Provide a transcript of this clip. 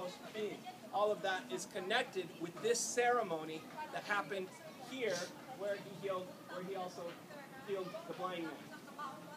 cosmos being. All of that is connected with this ceremony that happened here, where he also healed the blind man.